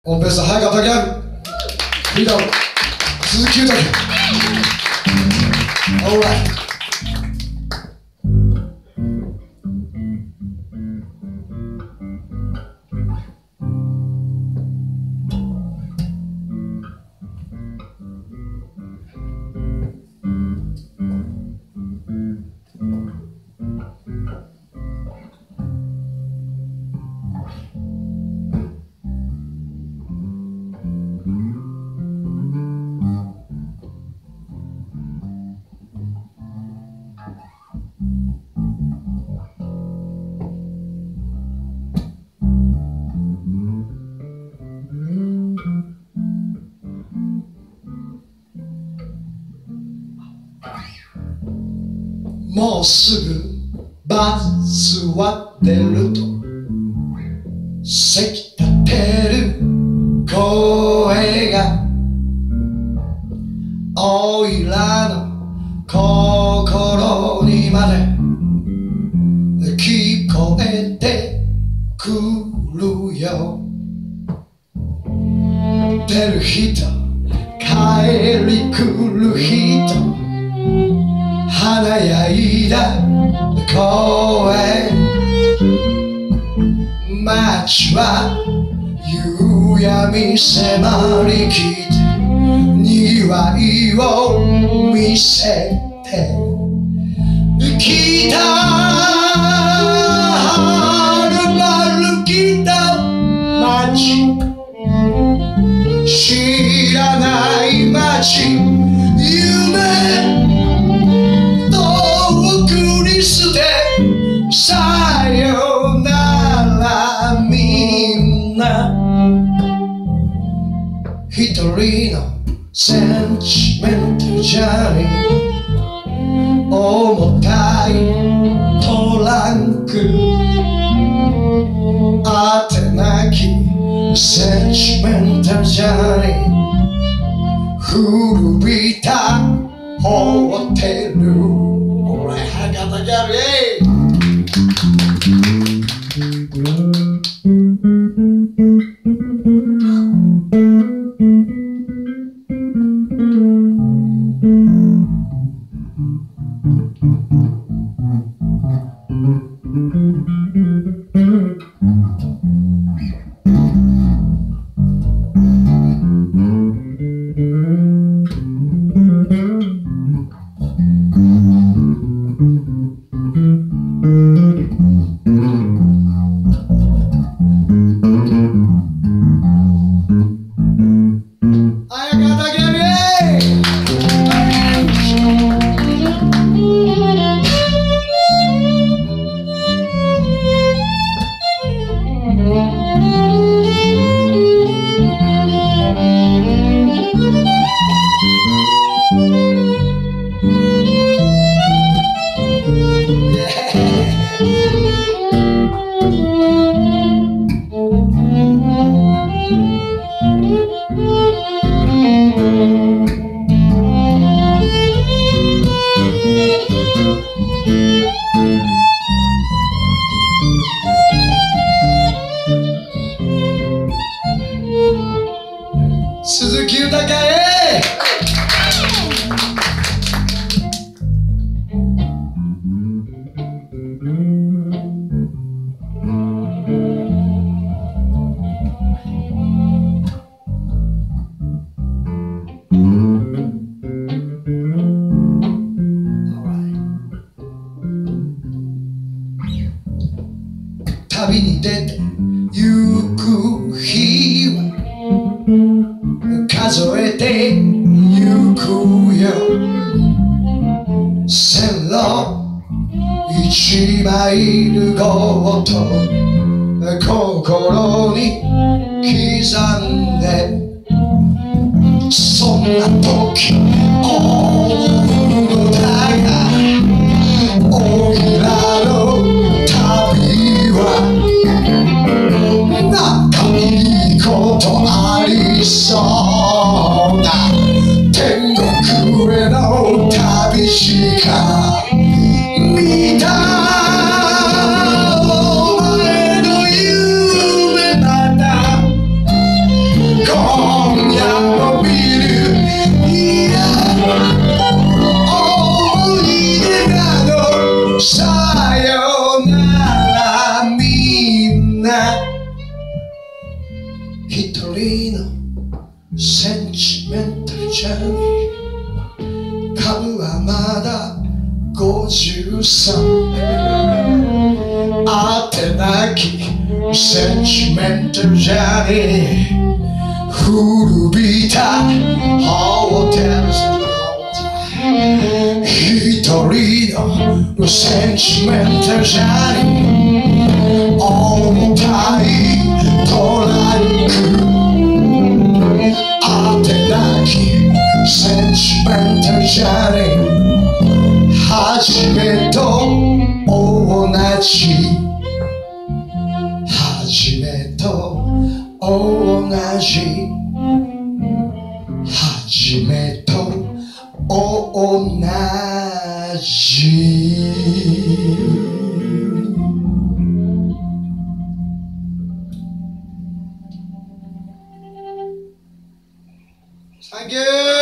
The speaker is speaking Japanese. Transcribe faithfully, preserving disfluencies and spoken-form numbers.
オンベース早方ギャルリーダー鈴木裕太君。オーライ。もうすぐバスは出るとせき立てる声がおいらの心にまで聞こえてくるよ。出る人帰り来る人華やいだ公園街は夕闇迫りきてにわいを見せてきたはるばる北街知らない街夢さよならみんな一人のセンチメンタルジャーニー重たいトランクあてなきセンチメンタルジャーニー古びたホテルこれ博多ギャルイェイ鈴木豊へ旅に出てゆく日は数えてゆくよ線路一マイルごと心に刻んでそんな時思うのだがおいらの旅は仲いいことありそうな天国への旅しか見たお前の夢また一人のセンチメンタルジャーニー、株はまだごじゅうさん、あてなきセンチメンタルジャーニー、古びたホテル、一人のセンチメンタルジャーニー、重たいトランク、あてなきセンチメンタルジャーニー、初めと同じ、初めと同じ、初めと同じ。Thank you.